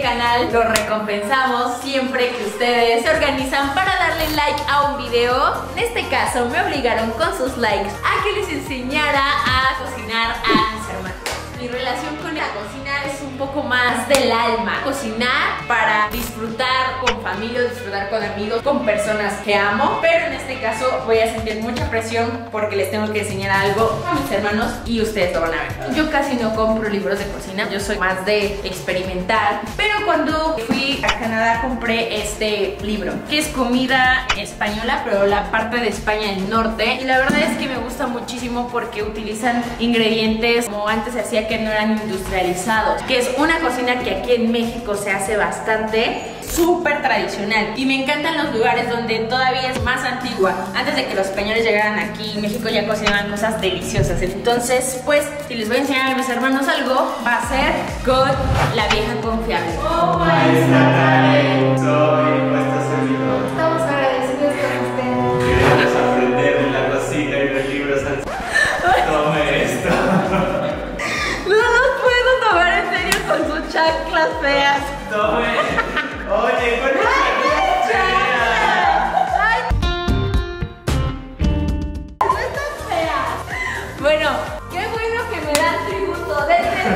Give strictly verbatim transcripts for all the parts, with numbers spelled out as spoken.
canal lo recompensamos siempre que ustedes se organizan para darle like a un video. En este caso me obligaron con sus likes a que les enseñara a cocinar a mis hermanos. Mi relación con la cocina es un poco más del alma. Cocinar para disfrutar con familia, disfrutar con amigos, con personas que amo. Pero en este caso voy a sentir mucha presión porque les tengo que enseñar algo a mis hermanos y ustedes lo van a ver. Yo casi no compro libros de cocina, yo soy más de experimentar. Pero cuando fui a Canadá compré este libro, que es comida española, pero la parte de España del norte. Y la verdad es que me gusta muchísimo porque utilizan ingredientes como antes se hacía, que no eran industrializados, que es una cocina que aquí en México se hace bastante, súper tradicional. Y me encantan los lugares donde todavía es más antigua. Antes de que los españoles llegaran aquí, en México ya cocinaban cosas deliciosas. Entonces, pues, si les voy a enseñar a mis hermanos algo, va a ser con la vieja confiable. ¡Oh, maestra! Soy nuestro servidor. Estamos agradecidos con usted. Queremos aprender de la cocina y de libros. Tome esto. No los puedo tomar en serio con sus chanclas feas. Tome. Oye, ¿cuál es la chancla? ¡Ay! No están feas. Bueno, qué bueno que me dan tributo.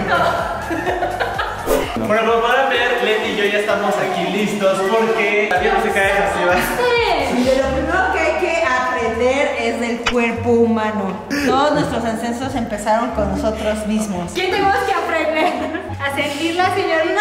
Detento. Bueno, como podrán ver, Leti y yo ya estamos aquí listos porque la vida se cae así va. Y de lo primero que hay que aprender es del cuerpo humano. Todos nuestros ancestros empezaron con nosotros mismos. ¿Qué tenemos que aprender? A sentir la señorita.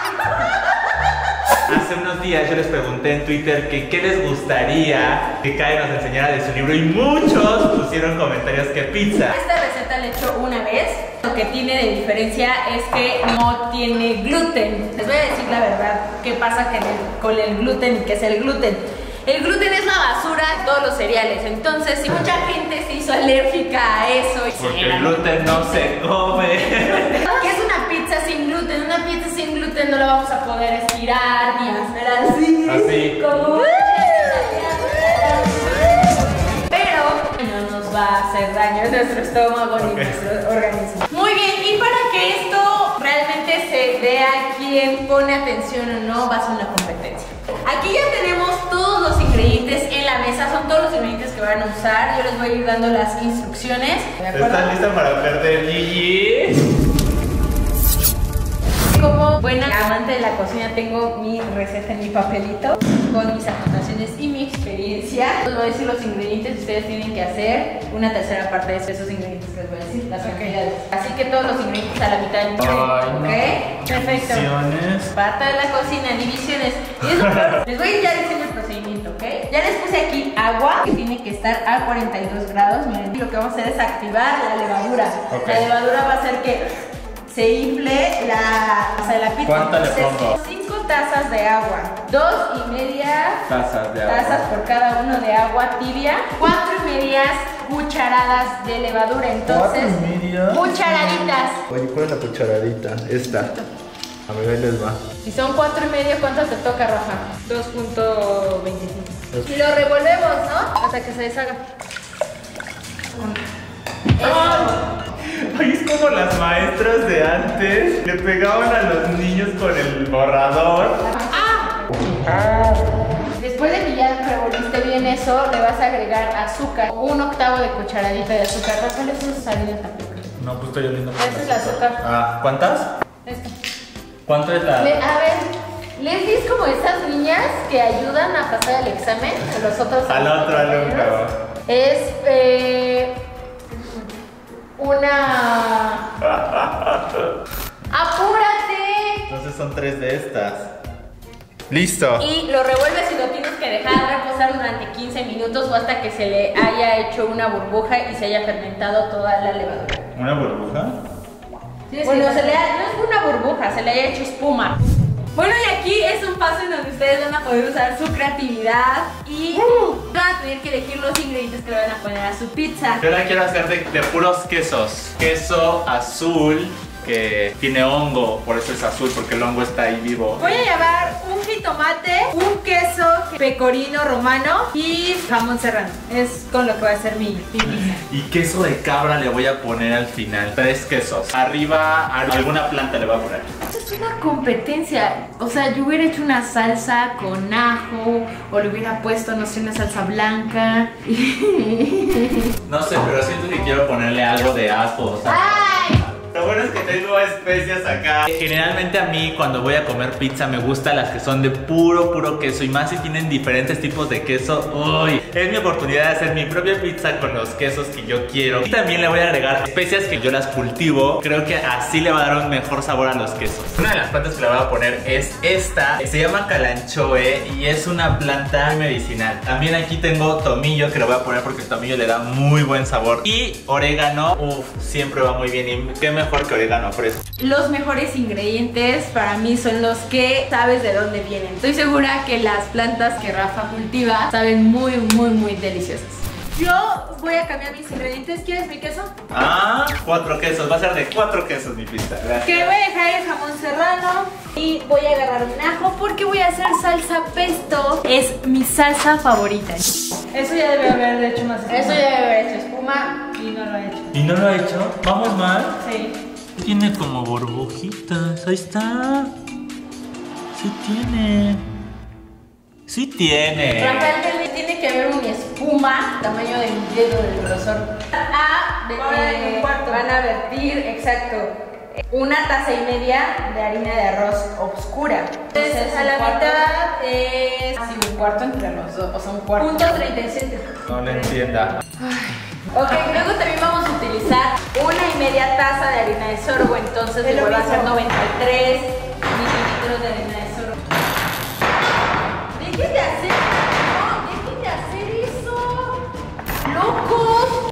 Hace unos días yo les pregunté en Twitter que qué les gustaría que Karen nos enseñara de su libro y muchos pusieron comentarios que pizza. Esta receta la he hecho una vez. Lo que tiene de diferencia es que no tiene gluten. Les voy a decir la verdad, qué pasa que el, con el gluten y qué es el gluten. El gluten es la basura de todos los cereales. Entonces, si mucha gente se hizo alérgica a eso, porque el gluten no se come. ¿Qué es una pizza sin gluten? Una pizza sin gluten no la vamos a poder estirar ni hacer así. Así. Como pero no nos va a hacer daño en nuestro estómago ni okay. nuestro organismo. Muy bien, y para que esto realmente se vea quién pone atención o no, va a ser una competencia. Aquí ya tenemos todos los ingredientes en la mesa, son todos los ingredientes que van a usar. Yo les voy a ir dando las instrucciones. ¿Estás lista para perder, Gigi? Como buena amante de la cocina tengo mi receta en mi papelito con mis anotaciones y mi experiencia. Les voy a decir los ingredientes y ustedes tienen que hacer una tercera parte de esos ingredientes que les voy a decir, las cantidades. Así que todos los ingredientes a la mitad del papel. ¿Ok? Perfecto. Divisiones. Parte de la cocina, divisiones. Y eso, les voy a ir ya diciendo el procedimiento, ¿ok? Ya les puse aquí agua que tiene que estar a cuarenta y dos grados. Miren, y lo que vamos a hacer es activar la levadura. Okay. La levadura va a hacer que se infle la, o sea, la pizza. ¿Cuánta le pongo? cinco tazas de agua, dos y media Tazas de agua. tazas por cada uno de agua tibia, cuatro y medias cucharadas de levadura. Entonces, ¿Cuatro y media? cucharaditas. Oye, ¿cuál es la cucharadita? Esta. A ver, ahí les va. Si son cuatro y medio, ¿cuánto te toca, Rafa? dos punto veinticinco. Y lo revolvemos, ¿no? Hasta que se deshaga. Ay, es como las maestras de antes le pegaban a los niños con el borrador. ¡Ah! Después de que ya revolviste bien eso, le vas a agregar azúcar. Un octavo de cucharadita de azúcar. ¿Cuál es su salida tapioca? No, pues estoy oliendo. Este es el azúcar. Ah, ¿cuántas? Este. ¿Cuánto es la...? Le, a ver, Leslie es como esas niñas que ayudan a pasar el examen a los otros. Al otro alumno. Es eh, una... ¡Apúrate! Entonces son tres de estas. ¡Listo! Y lo revuelves y lo tienes que dejar reposar durante quince minutos o hasta que se le haya hecho una burbuja y se haya fermentado toda la levadura. ¿Una burbuja? Sí, bueno, se le ha, no es una burbuja, se le haya hecho espuma. Bueno, y aquí es un paso en donde ustedes van a poder usar su creatividad y uh. van a tener que elegir los ingredientes que le van a poner a su pizza. Yo la quiero hacer de, de puros quesos. Queso azul que tiene hongo, por eso es azul, porque el hongo está ahí vivo. Voy a llevar un jitomate, un queso pecorino romano y jamón serrano. Es con lo que va a ser mi, mi pizza. Y queso de cabra le voy a poner al final. Tres quesos. Arriba alguna planta le voy a poner. es una competencia. O sea, yo hubiera hecho una salsa con ajo o le hubiera puesto, no sé, una salsa blanca. No sé, pero siento que quiero ponerle algo de ajo, o sea. ¡Ay! Lo bueno es que tengo especias acá. Generalmente a mí cuando voy a comer pizza me gustan las que son de puro, puro queso. Y más si tienen diferentes tipos de queso. Uy, es mi oportunidad de hacer mi propia pizza con los quesos que yo quiero. Y también le voy a agregar especias que yo las cultivo. Creo que así le va a dar un mejor sabor a los quesos. Una de las plantas que le voy a poner es esta. Se llama calanchoe y es una planta medicinal. También aquí tengo tomillo que le voy a poner porque el tomillo le da muy buen sabor. Y orégano, uff, siempre va muy bien. Y qué mejor que orégano fresco. Los mejores ingredientes para mí son los que sabes de dónde vienen. Estoy segura que las plantas que Rafa cultiva saben muy, muy, muy deliciosas. Yo voy a cambiar mis ingredientes. ¿Quieres mi queso? Ah, cuatro quesos. Va a ser de cuatro quesos mi pizza. Gracias. Que voy a dejar el jamón serrano y voy a agarrar un ajo porque voy a hacer salsa pesto. Es mi salsa favorita. Eso ya debe haber hecho más. Eso ya debe haber hecho espuma. Y no lo ha hecho. ¿Y no lo ha hecho? ¿Vamos mal? Sí. Tiene como burbujitas. Ahí está. Sí tiene. Sí tiene. Rafael, tiene que haber una espuma tamaño de mi dedo del grosor. Ah, de, Ahora en un cuarto. Van a vertir, exacto, una taza y media de harina de arroz oscura. Entonces a la mitad es así un cuarto entre los dos, o sea un cuarto. Punto treinta y siete. No le entienda. Ok, luego también vamos a utilizar una y media taza de harina de sorgo, entonces Es le lo voy a mismo. hacer noventa y tres mililitros de harina de sorgo. ¡Dejen de hacer! ¡No! ¡Dejen de hacer eso! ¡Locos!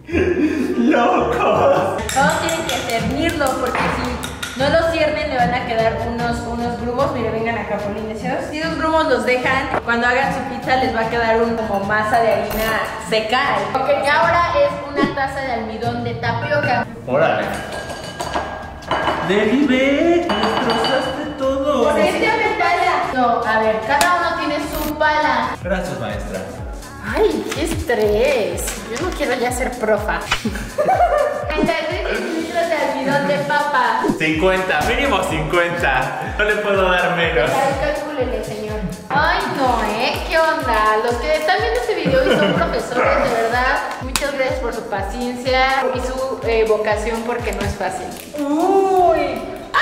¡Locos! Todos tienen que cernirlo porque si no lo ciernen le van a quedar unos, unos grumos. Mire, vengan acá, polinesios. Si esos grumos los dejan, cuando hagan su pizza les va a quedar un como masa de harina seca. Ok, y ahora es una taza de almidón de tapioca. Órale. Deli, ve, destrozaste todo. ¿Por qué tiene pala? No, a ver, cada uno tiene su pala. Gracias, maestra. Ay, qué estrés. Yo no quiero ya ser profa. treinta y tres mililitros de almidón de papa. cincuenta, mínimo cincuenta. No le puedo dar menos. Calcúlele, señor. Ay, no, ¿eh? ¿Qué onda? Los que están viendo este video y son profesores, de verdad, muchas gracias por su paciencia y su eh, vocación porque no es fácil. Uy.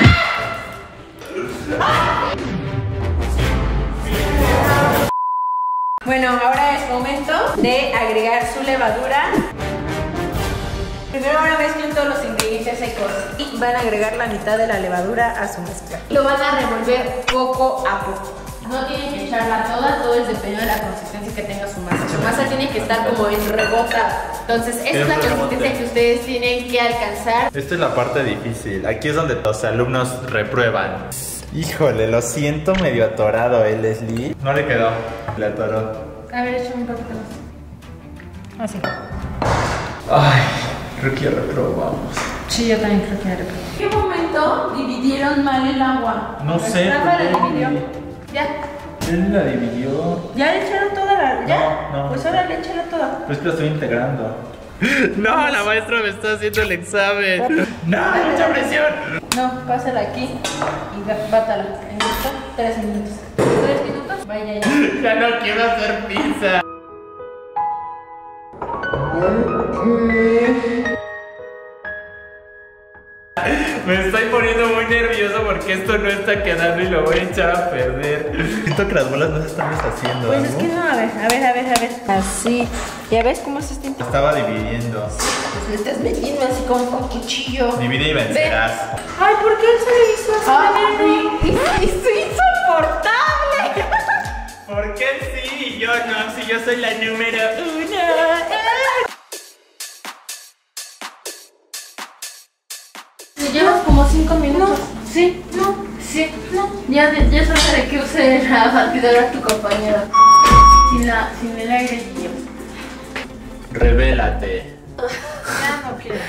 Bueno, ahora es momento de agregar su levadura. Primero ahora mezclen todos los ingredientes secos y van a agregar la mitad de la levadura a su mezcla. Lo van a revolver poco a poco. No tienen que echarla toda, todo es dependiendo de la consistencia que tenga su masa. Su masa tiene que estar como en rebota. Entonces, esa es la consistencia que ustedes tienen que alcanzar. Esta es la parte difícil. Aquí es donde los alumnos reprueban. Híjole, lo siento medio atorado, ¿eh, Leslie? No le quedó. Le atoró. A ver, échame un poquito más. Así. Ay, creo que ya reprobamos. Sí, yo también creo que era. ¿En qué momento dividieron mal el agua? No sé. Rafa la ¿por qué? dividió. Ya. Él la dividió. ¿Ya le echaron toda la.? ¿Ya? No, no. Pues ahora le échala toda. Pues que lo estoy integrando. No, la maestra me está haciendo el examen. No, mucha presión. No, pásala aquí y da- bátala. En esto, tres minutos. ¿Tres minutos? Vaya ya. Ya no quiero hacer pizza. Me estoy poniendo muy nervioso porque esto no está quedando y lo voy a echar a perder. Siento que las bolas no se están deshaciendo. Pues es ¿no? que no, a ver, a ver, a ver, a ver. Así. ¿Ya ves cómo se está intentando? Estaba dividiendo. Pues le estás metiendo así como con cuchillo. Divide y vencerás. Ay, ¿por qué se le hizo así? ¡Ay! ¡Es insoportable! ¿Por qué sí y yo no? Si yo soy la número uno. Llevas como cinco minutos. Sí. No, sí, no. Ya, ya es hora de que use la batidora tu compañero. Sin, la, sin el aire. Revélate. Ya no quiero.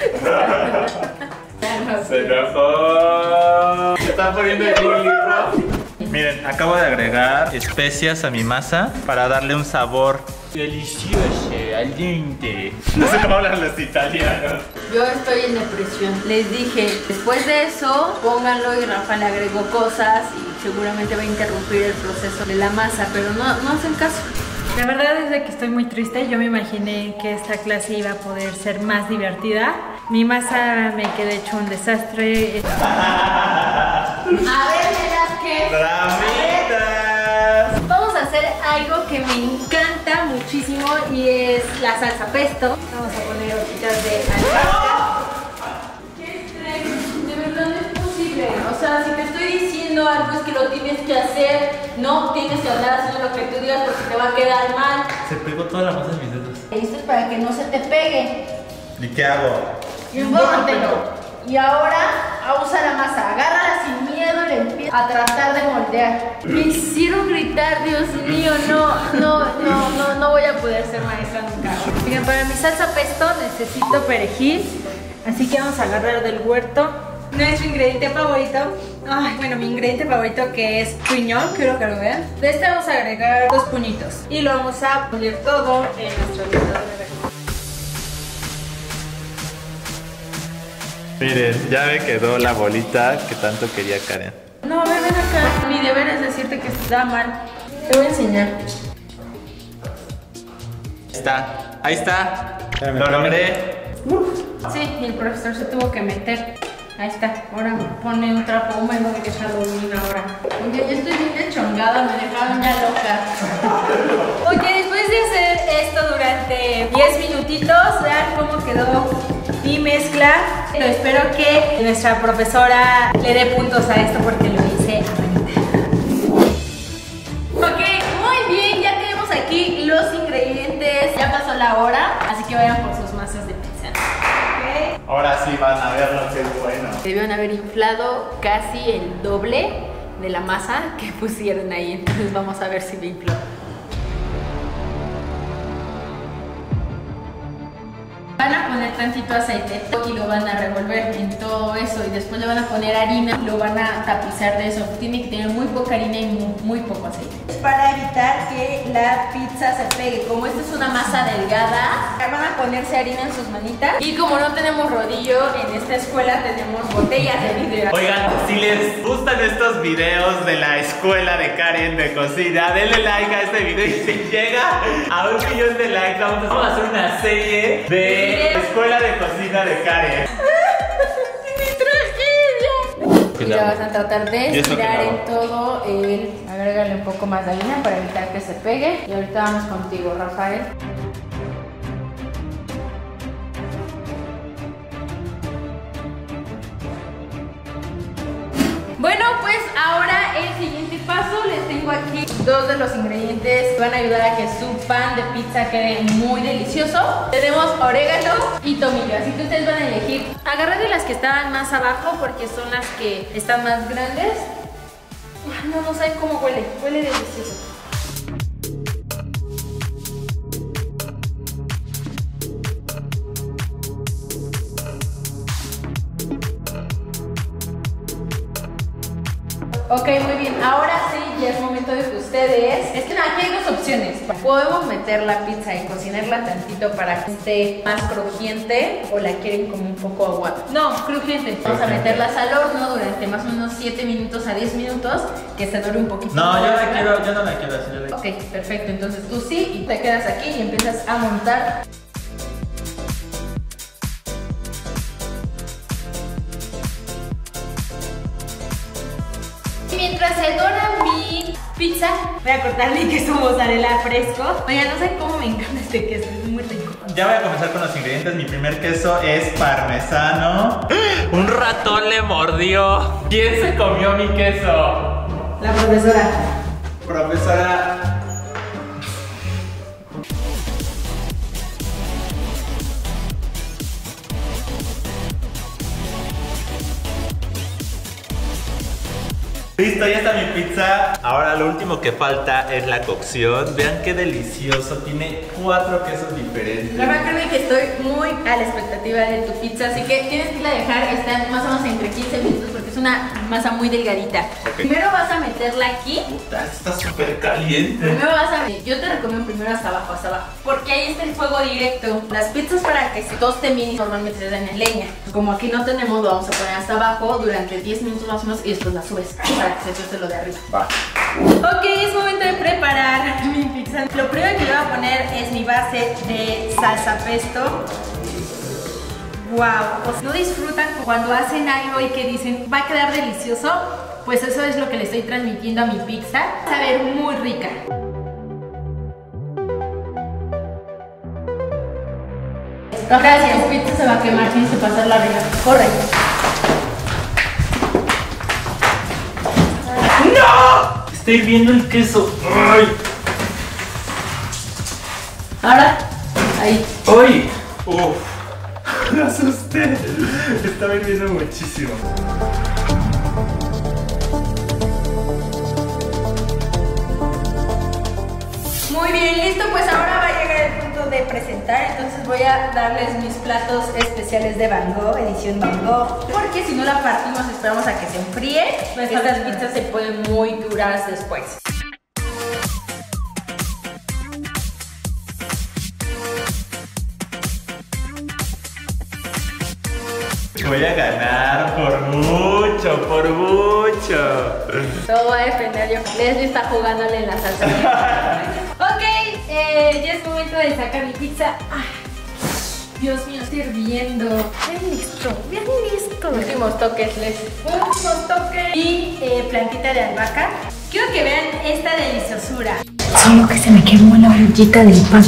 Se enojó. Se está poniendo el libro. Miren, acabo de agregar especias a mi masa para darle un sabor Delicioso, al dente. No sé cómo hablan los italianos. Yo estoy en depresión. Les dije, después de eso, pónganlo y Rafa le agregó cosas y seguramente va a interrumpir el proceso de la masa, pero no, no hacen caso. La verdad es de que estoy muy triste. Yo me imaginé que esta clase iba a poder ser más divertida. Mi masa me quedó hecho un desastre. A ver, Velázquez. ¡Ramitas! Vamos a hacer algo que me encanta muchísimo y es la salsa pesto. Vamos a poner hojitas de albahaca. ¿Qué estrés? De verdad no es posible. O sea, si te estoy diciendo algo es que lo tienes que hacer. No tienes que andar haciendo lo que tú digas porque te va a quedar mal. Se pegó toda la masa en mis dedos. Esto es para que no se te pegue. ¿Y qué hago? Enfórmatelo. Y ahora a usar la masa. Agárrala sin miedo y le empieza a tratar de moldear. Me hicieron gritar, Dios mío, no, no, no, no, no voy a poder ser maestra nunca. Miren, para mi salsa pesto necesito perejil. Así que vamos a agarrar del huerto nuestro ingrediente favorito. Ay, bueno, mi ingrediente favorito que es piñón, quiero que lo vean. De este vamos a agregar dos puñitos y lo vamos a poner todo en nuestro licuador de verduras. Miren, ya me quedó la bolita que tanto quería Karen. No, ven, ven acá. Mi deber es decirte que está mal. Te voy a enseñar. Ahí está, ahí está. Lo logré. Sí, y el profesor se tuvo que meter. Ahí está, ahora pone un trapo húmedo de que es Halloween ahora. Oye, yo estoy bien chongada, me dejaron ya loca. Oye, después de hacer esto durante diez minutitos, vean cómo quedó mi mezcla. Pero espero que nuestra profesora le dé puntos a esto porque lo hice a manita. Ok, muy bien, ya tenemos aquí los ingredientes. Ya pasó la hora, así que vayan por sus masas de pizza. Ahora sí van a ver lo que es bueno. Debieron haber inflado casi el doble de la masa que pusieron ahí, entonces vamos a ver si me infló. Van a poner tantito aceite y lo van a revolver en todo eso y después le van a poner harina y lo van a tapizar de eso. Tiene que tener muy poca harina y muy, muy poco aceite. Es para evitar que la pizza se pegue. Como esta es una masa delgada, van a ponerse harina en sus manitas y como no tenemos rodillo, en esta escuela tenemos botellas de vidrio. Oigan, si les gustan estos videos de la escuela de Karen de cocina, denle like a este video y si llega a un millón de likes vamos a hacer una serie de escuela de cocina de Karen. ¡Mi tragedia! Y la vas a tratar de ¿Y eso qué estirar hago? en todo el... Agrégale un poco más de harina para evitar que se pegue. Y ahorita vamos contigo, Rafael. Bueno, pues ahora el siguiente paso, les tengo aquí dos de los ingredientes que van a ayudar a que su pan de pizza quede muy delicioso. Tenemos orégano y tomillo, así que ustedes van a elegir. Agarré de las que estaban más abajo porque son las que están más grandes. Ay, no, no saben cómo huele, huele delicioso. Ok, muy bien. Ahora sí, ya es momento de que ustedes... Es que no, aquí hay dos opciones. Podemos meter la pizza y cocinarla tantito para que esté más crujiente o la quieren como un poco aguada. No, crujiente. Vamos a meterlas al horno durante más o menos siete minutos a diez minutos, que se dore un poquito. No, más, yo la ¿verdad? quiero, yo no la quiero así. Yo la... Ok, perfecto. Entonces tú sí y te quedas aquí y empiezas a montar. Mientras se dora mi pizza, Voy a cortarle queso mozzarella fresco. Oigan, no sé cómo me encanta este queso, es muy rico. Ya voy a comenzar con los ingredientes. Mi primer queso es parmesano. Un ratón le mordió. ¿Quién se comió mi queso? La profesora. Profesora. Listo, ya está mi pizza. Ahora lo último que falta es la cocción. Vean qué delicioso. Tiene cuatro quesos diferentes. la verdad creo que estoy muy a la expectativa de tu pizza, así que tienes que la dejar estar más o menos entre quince minutos porque es una masa muy delgadita. Okay. Primero vas a meterla aquí. Puta, está súper caliente. Primero vas a... Yo te recomiendo primero hasta abajo, hasta abajo. Porque ahí está el fuego directo. Las pizzas para que se tosten bien normalmente se dan en leña. Como aquí no tenemos, lo vamos a poner hasta abajo durante diez minutos más o menos y después la subes para que se tueste lo de arriba. Va. Ok, es momento de preparar mi pizza. Lo primero que le voy a poner es mi base de salsa pesto. Wow, pues no disfrutan cuando hacen algo y que dicen va a quedar delicioso. Pues eso es lo que le estoy transmitiendo a mi pizza. Va a saber muy rica. Gracias, tu pizza se va a quemar, tienes que pasarla arriba. Corre. ¡No! Estoy viendo el queso. ¡Ay! Ahora, ahí. ¡Ay! ¡Uf! Me asusté. Estaba hirviendo muchísimo. Muy bien, listo, pues ahora va a llegar el punto de presentar. Entonces voy a darles mis platos especiales de Van Gogh, edición Van Gogh. Porque si no la partimos, esperamos a que se enfríe. Estas pizzas se ponen muy duras después. Voy a ganar por mucho, por mucho. Todo va a depender yo. Leslie está jugándole en la salsa. Ok, eh, ya es momento de sacar mi pizza. Ay, Dios mío, estoy hirviendo. Bien listo, bien listo. Últimos toques, Leslie. Últimos toques. Y eh, plantita de albahaca. Quiero que vean esta deliciosura. Solo que se me quemó la orillita del pan.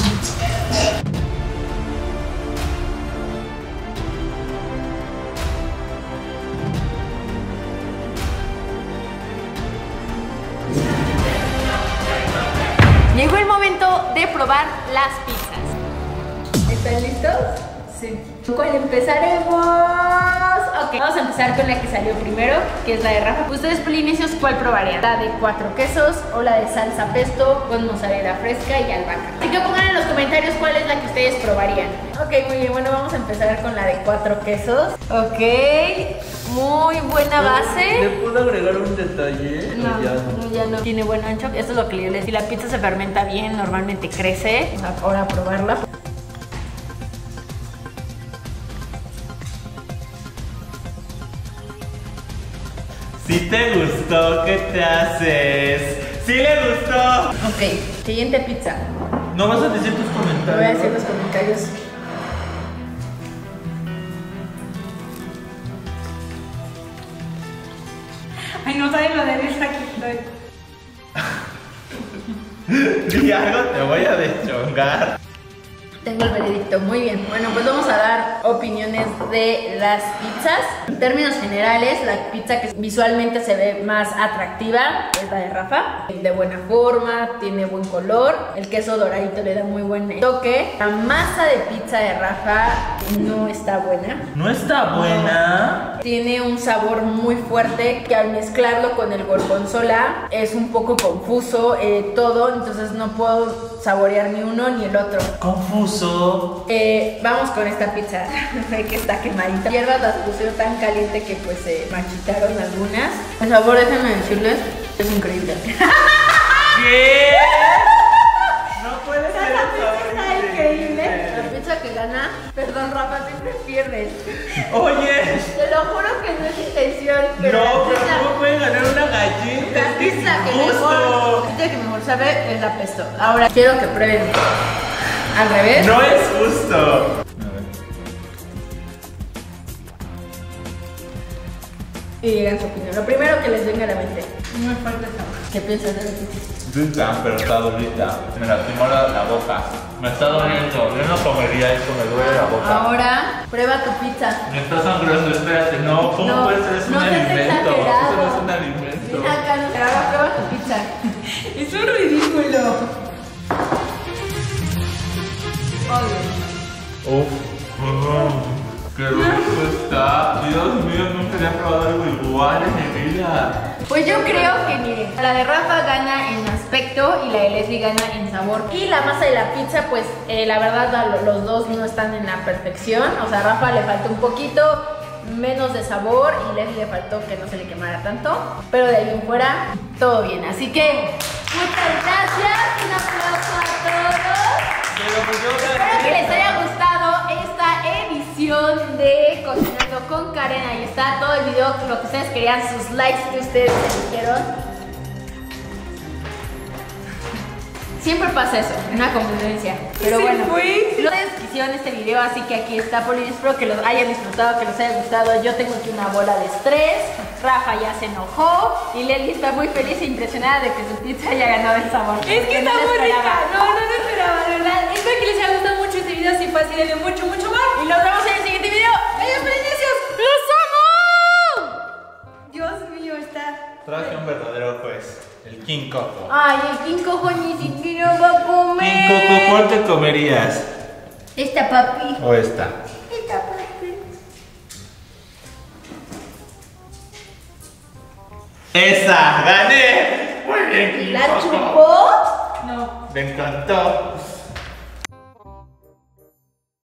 Llegó el momento de probar las pizzas. ¿Están listos? Sí. ¿Cuál empezaremos? Ok, vamos a empezar con la que salió primero, que es la de Rafa. Ustedes, polinesios, ¿cuál probarían? ¿La de cuatro quesos o la de salsa pesto con mozzarella fresca y albahaca? Así que pongan en los comentarios cuál es la que ustedes probarían. Ok, muy bien, bueno, vamos a empezar con la de cuatro quesos. Ok, muy buena base. ¿Le puedo agregar un detalle? No, ¿O ya no, ya no. Tiene buen ancho. Esto es lo que yo les... Si la pizza se fermenta bien, normalmente crece. Vamos a ahora a probarla. Si te gustó, ¿qué te haces? ¡Sí le gustó! Ok, siguiente pizza. ¿No vas a decir tus comentarios? Te voy a decir los comentarios. Ay, no saben lo de risa que estoy. Di algo, te voy a deschongar. Tengo el veredicto, muy bien. Bueno, pues vamos a dar opiniones de las pizzas. En términos generales, la pizza que visualmente se ve más atractiva es la de Rafa. De buena forma, tiene buen color. El queso doradito le da muy buen toque. La masa de pizza de Rafa no está buena. ¿No está buena? Tiene un sabor muy fuerte que al mezclarlo con el gorgonzola es un poco confuso eh, todo, entonces no puedo saborear ni uno ni el otro. Confuso. Eh, vamos con esta pizza que está quemadita. Hierbas las pusieron tan caliente que pues se marchitaron algunas. El sabor, déjenme decirles, es increíble. ¿Qué? No puede ser el sabor Está increíble. La pizza que gana, perdón Rafa, siempre pierdes. Oye. Te lo juro que no es intención, pero No, la pero pizza- ¿cómo puede ganar una galleta? La ¡Qué pizza que injusto! mejor, la pizza que mejor sabe es la pesto. Ahora quiero que prueben al revés. No es justo. Y digan su opinión. Lo primero que les venga a la mente. Muy fuerte sabor. ¿Qué piensan de la pizza? Dulce, pero está durita. Me lastimó la, la boca. Me está doliendo. Yo no comería eso, me duele la boca. Ahora, prueba tu pizza. Me está sangrando, espérate. No, ¿cómo No, puede ser? Es no un seas alimento. exagerado. Eso no es un alimento. Ven acá, no, ahora prueba tu pizza. Es un ridículo. Uf. Mm, ¡Qué rico está! Dios mío, nunca había probado algo igual en mi vida. Pues yo creo que miren, la de Rafa gana en aspecto y la de Leslie gana en sabor. Y la masa de la pizza, pues eh, la verdad la- los dos no están en la perfección. O sea, a Rafa le falta un poquito, menos de sabor y Leslie le faltó que no se le quemara tanto, pero de ahí en fuera todo bien. Así que muchas gracias, un aplauso a todos. Espero que les haya gustado esta edición de Cocinando con Karen. Ahí está todo el video, lo que ustedes querían, sus likes que ustedes eligieron. Siempre pasa eso, una convivencia. Pero bueno, ustedes quisieron este video, así que aquí está, Poli. Espero que los hayan disfrutado, que les haya gustado. Yo tengo aquí una bola de estrés. Rafa ya se enojó y Leli está muy feliz e impresionada de que su pizza haya ganado el sabor. Es que está no muy esperaba. rica. No, no lo esperaba, de verdad. Espero que les haya gustado mucho este video. Si fue así, denle mucho, mucho más. Y nos vemos en el siguiente video. ¡Adiós, Felinicios! ¡Los amo! Dios mío, está. Traje un verdadero juez, el King Coco. Ay, el King Coco ni siquiera va a comer. King Coco, ¿cuál te comerías? Esta, papi. ¿O esta? Esta, papi. ¡Esa! ¡Gané! Muy bien, King ¿La Coco. chupó? No. Me encantó.